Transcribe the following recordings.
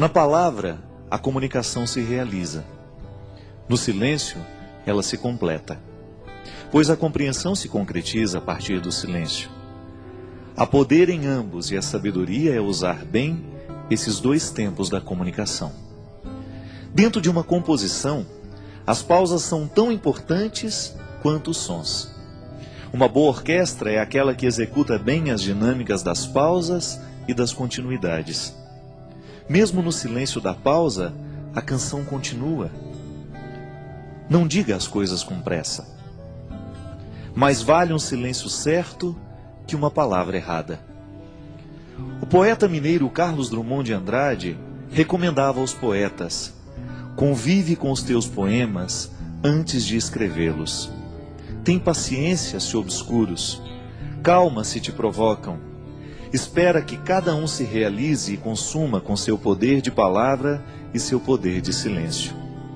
Na palavra, a comunicação se realiza. No silêncio, ela se completa. Pois a compreensão se concretiza a partir do silêncio. Há poder em ambos e a sabedoria é usar bem esses dois tempos da comunicação. Dentro de uma composição, as pausas são tão importantes quanto os sons. Uma boa orquestra é aquela que executa bem as dinâmicas das pausas e das continuidades. Mesmo no silêncio da pausa, a canção continua. Não diga as coisas com pressa. Mais vale um silêncio certo que uma palavra errada. O poeta mineiro Carlos Drummond de Andrade recomendava aos poetas: convive com os teus poemas antes de escrevê-los. Tem paciência se obscuros, calma se te provocam. Espera que cada um se realize e consuma com seu poder de palavra e seu poder de silêncio.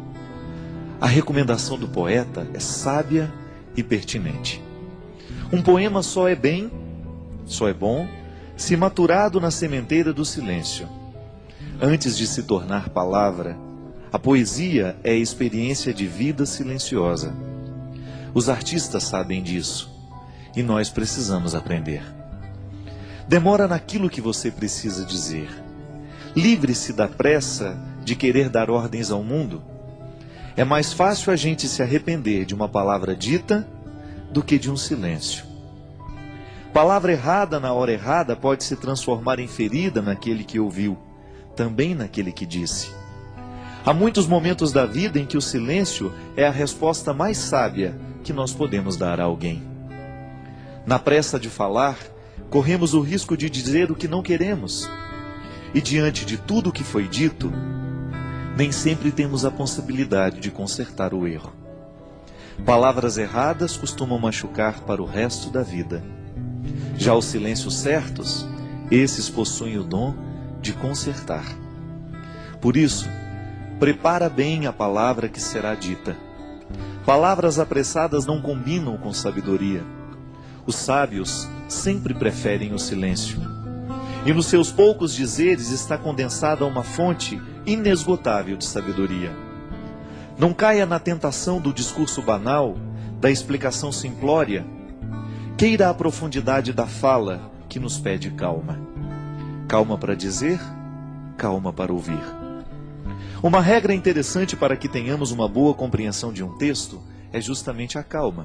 A recomendação do poeta é sábia e pertinente. Um poema só é bom, se maturado na sementeira do silêncio. Antes de se tornar palavra, a poesia é a experiência de vida silenciosa. Os artistas sabem disso, e nós precisamos aprender. Demora naquilo que você precisa dizer. Livre-se da pressa de querer dar ordens ao mundo. É mais fácil a gente se arrepender de uma palavra dita do que de um silêncio. Palavra errada na hora errada pode se transformar em ferida naquele que ouviu, também naquele que disse. Há muitos momentos da vida em que o silêncio é a resposta mais sábia que nós podemos dar a alguém. Na pressa de falar, corremos o risco de dizer o que não queremos. E diante de tudo o que foi dito, nem sempre temos a possibilidade de consertar o erro. Palavras erradas costumam machucar para o resto da vida. Já os silêncios certos, esses possuem o dom de consertar. Por isso, prepara bem a palavra que será dita. Palavras apressadas não combinam com sabedoria. Os sábios sempre preferem o silêncio. E nos seus poucos dizeres está condensada uma fonte inesgotável de sabedoria. Não caia na tentação do discurso banal, da explicação simplória. Queira a profundidade da fala que nos pede calma. Calma para dizer, calma para ouvir. Uma regra interessante para que tenhamos uma boa compreensão de um texto é justamente a calma.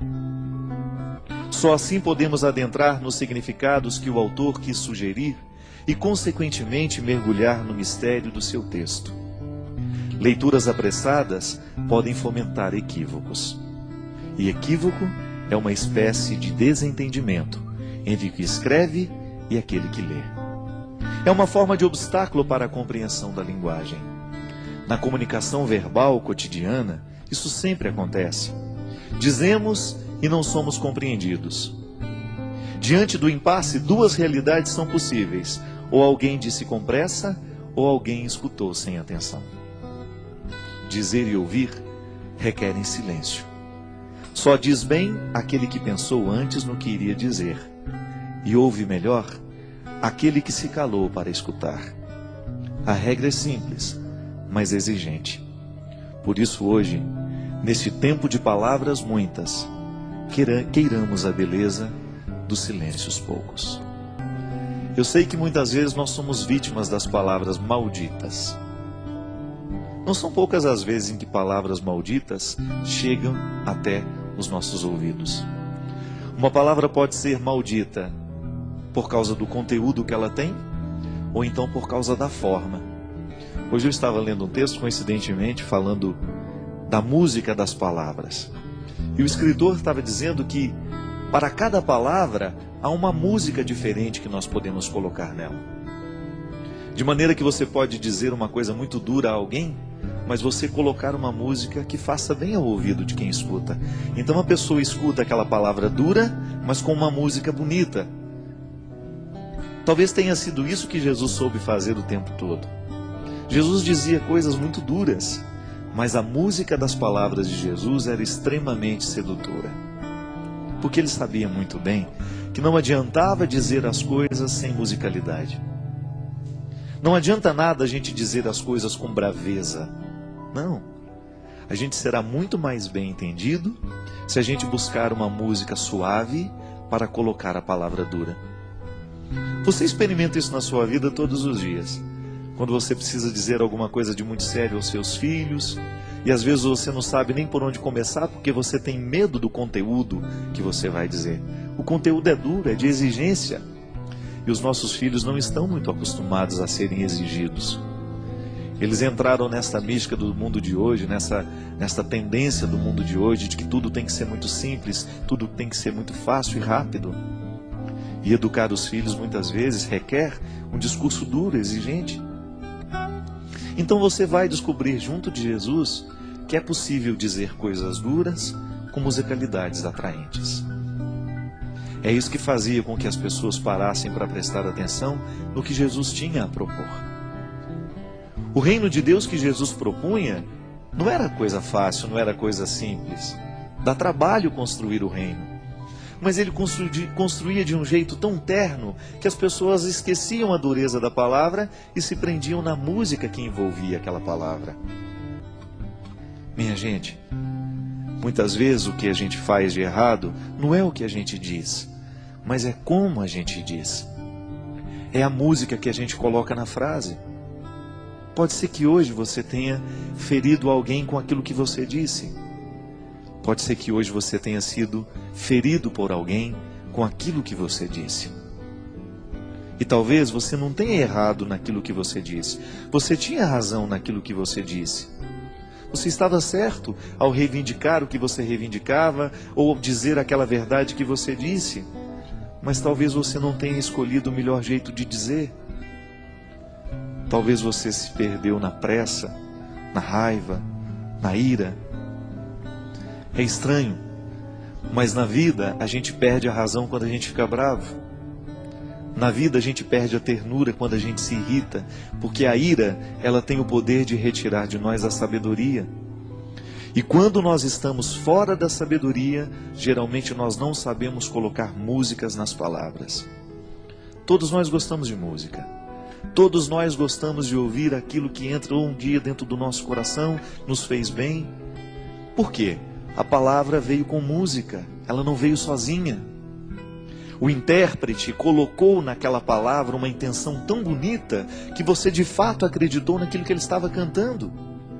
Só assim podemos adentrar nos significados que o autor quis sugerir e, consequentemente, mergulhar no mistério do seu texto. Leituras apressadas podem fomentar equívocos. E equívoco é uma espécie de desentendimento entre o que escreve e aquele que lê. É uma forma de obstáculo para a compreensão da linguagem. Na comunicação verbal cotidiana, isso sempre acontece. Dizemos e não somos compreendidos. Diante do impasse, duas realidades são possíveis: ou alguém disse com pressa, ou alguém escutou sem atenção. Dizer e ouvir requerem silêncio. Só diz bem aquele que pensou antes no que iria dizer, e ouve melhor aquele que se calou para escutar. A regra é simples, mas exigente. Por isso hoje, neste tempo de palavras muitas, queiramos a beleza dos silêncios poucos. Eu sei que muitas vezes nós somos vítimas das palavras malditas. Não são poucas as vezes em que palavras malditas chegam até os nossos ouvidos. Uma palavra pode ser maldita por causa do conteúdo que ela tem, ou então por causa da forma. Hoje eu estava lendo um texto, coincidentemente, falando da música das palavras. E o escritor estava dizendo que para cada palavra há uma música diferente que nós podemos colocar nela. De maneira que você pode dizer uma coisa muito dura a alguém, mas você colocar uma música que faça bem ao ouvido de quem escuta. Então a pessoa escuta aquela palavra dura, mas com uma música bonita. Talvez tenha sido isso que Jesus soube fazer o tempo todo. Jesus dizia coisas muito duras, mas a música das palavras de Jesus era extremamente sedutora. Porque ele sabia muito bem que não adiantava dizer as coisas sem musicalidade. Não adianta nada a gente dizer as coisas com braveza. Não. A gente será muito mais bem entendido se a gente buscar uma música suave para colocar a palavra dura. Você experimenta isso na sua vida todos os dias. Quando você precisa dizer alguma coisa de muito sério aos seus filhos, e às vezes você não sabe nem por onde começar porque você tem medo do conteúdo que você vai dizer. O conteúdo é duro, é de exigência. E os nossos filhos não estão muito acostumados a serem exigidos. Eles entraram nessa mística do mundo de hoje, nessa tendência do mundo de hoje, de que tudo tem que ser muito simples, tudo tem que ser muito fácil e rápido. E educar os filhos muitas vezes requer um discurso duro, exigente. Então você vai descobrir junto de Jesus que é possível dizer coisas duras com musicalidades atraentes. É isso que fazia com que as pessoas parassem para prestar atenção no que Jesus tinha a propor. O reino de Deus que Jesus propunha não era coisa fácil, não era coisa simples. Dá trabalho construir o reino. Mas ele construía de um jeito tão terno que as pessoas esqueciam a dureza da palavra e se prendiam na música que envolvia aquela palavra. Minha gente, muitas vezes o que a gente faz de errado não é o que a gente diz, mas é como a gente diz. É a música que a gente coloca na frase. Pode ser que hoje você tenha ferido alguém com aquilo que você disse. Pode ser que hoje você tenha sido ferido por alguém com aquilo que você disse. E talvez você não tenha errado naquilo que você disse. Você tinha razão naquilo que você disse. Você estava certo ao reivindicar o que você reivindicava ou dizer aquela verdade que você disse. Mas talvez você não tenha escolhido o melhor jeito de dizer. Talvez você se perdeu na pressa, na raiva, na ira. É estranho, mas na vida a gente perde a razão quando a gente fica bravo. Na vida a gente perde a ternura quando a gente se irrita, porque a ira, ela tem o poder de retirar de nós a sabedoria. E quando nós estamos fora da sabedoria, geralmente nós não sabemos colocar músicas nas palavras. Todos nós gostamos de música. Todos nós gostamos de ouvir aquilo que entrou um dia dentro do nosso coração, nos fez bem. Por quê? A palavra veio com música, ela não veio sozinha. O intérprete colocou naquela palavra uma intenção tão bonita que você de fato acreditou naquilo que ele estava cantando.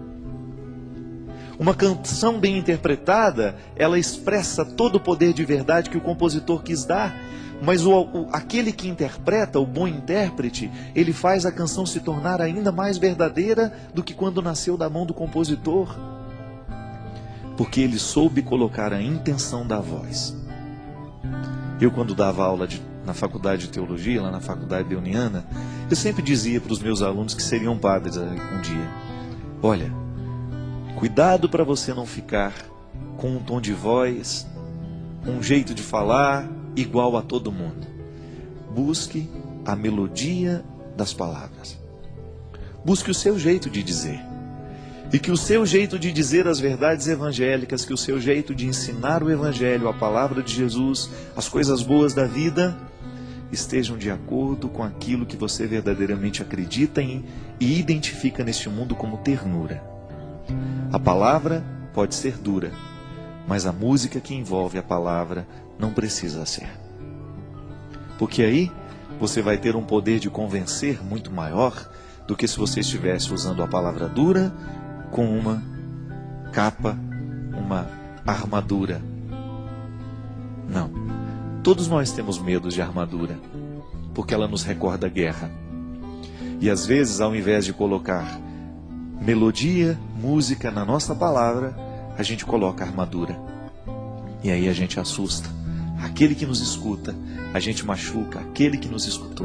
Uma canção bem interpretada, ela expressa todo o poder de verdade que o compositor quis dar. Mas aquele que interpreta, o bom intérprete, ele faz a canção se tornar ainda mais verdadeira do que quando nasceu da mão do compositor. Porque ele soube colocar a intenção da voz. Eu, quando dava aula na faculdade de teologia, lá na faculdade leoniana, eu sempre dizia para os meus alunos que seriam padres um dia: olha, cuidado para você não ficar com um tom de voz, um jeito de falar igual a todo mundo. Busque a melodia das palavras. Busque o seu jeito de dizer. E que o seu jeito de dizer as verdades evangélicas, que o seu jeito de ensinar o evangelho, a palavra de Jesus, as coisas boas da vida, estejam de acordo com aquilo que você verdadeiramente acredita em e identifica neste mundo como ternura. A palavra pode ser dura, mas a música que envolve a palavra não precisa ser. Porque aí você vai ter um poder de convencer muito maior do que se você estivesse usando a palavra dura com uma capa, uma armadura. Não. Todos nós temos medo de armadura, porque ela nos recorda a guerra. E às vezes, ao invés de colocar melodia, música na nossa palavra, a gente coloca armadura. E aí a gente assusta aquele que nos escuta, a gente machuca aquele que nos escutou.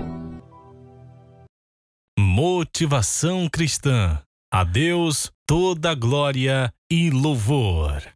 Motivação cristã. A Deus toda glória e louvor.